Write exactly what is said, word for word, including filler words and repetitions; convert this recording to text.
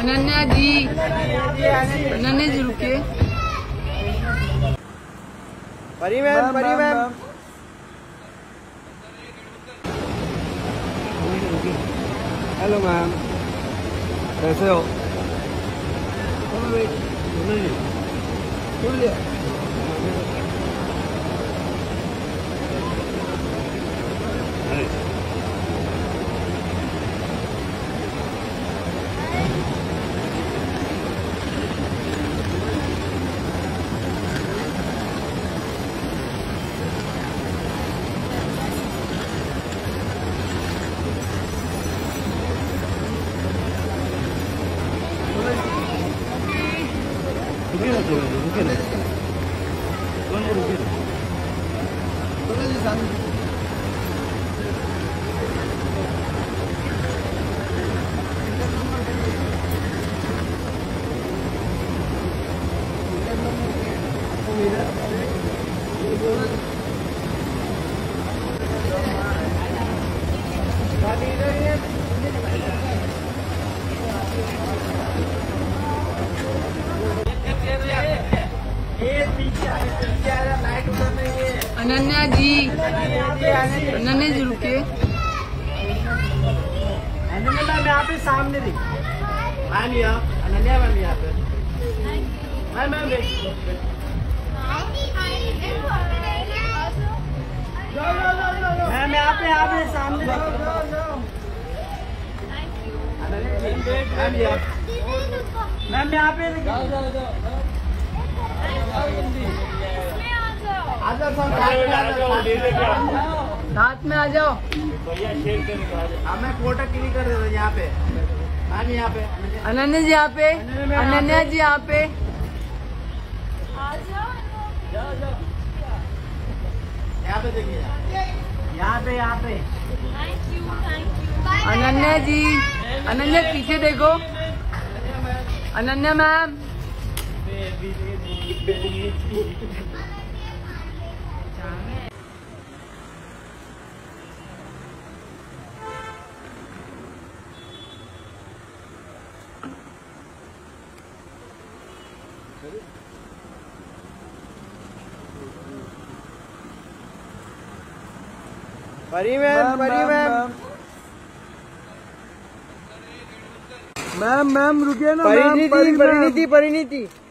अनन्या जी, अनन्या जी रुके। परी ma'am, Pari ma'am. Hello ma'am, कैसे हो? रुके ना थोड़ा, रुके ना कौन को रुके ना थोड़ा जी सामने। अनन्या जी, अनन्या जी रुके। अनन्या मैम यहाँ पे सामने थी। मैम यहाँ, अनन्या मैम यहाँ पे। मैम मैम मैम यहाँ पे, यहाँ पे सामने। मैम यहाँ, मैम यहाँ पे। साथ में आ जाओ। हमें फोटो क्लिक कर दो यहाँ पे। मैम यहाँ पे। अनन्या जी यहाँ पे, अनन्या जी यहाँ पे। यहाँ पे देखिए, यहाँ पे, यहाँ पे। अनन्या जी, अनन्या पीछे देखो। Ananya ma'am, Pari ma'am, Pari ma'am. Ma'am ma'am रुकिए ना। परिणीति, परिणीति, परिणीति।